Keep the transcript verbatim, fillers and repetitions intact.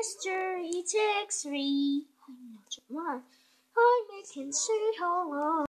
Mister E takes three. I'm not your mind. I can see how long.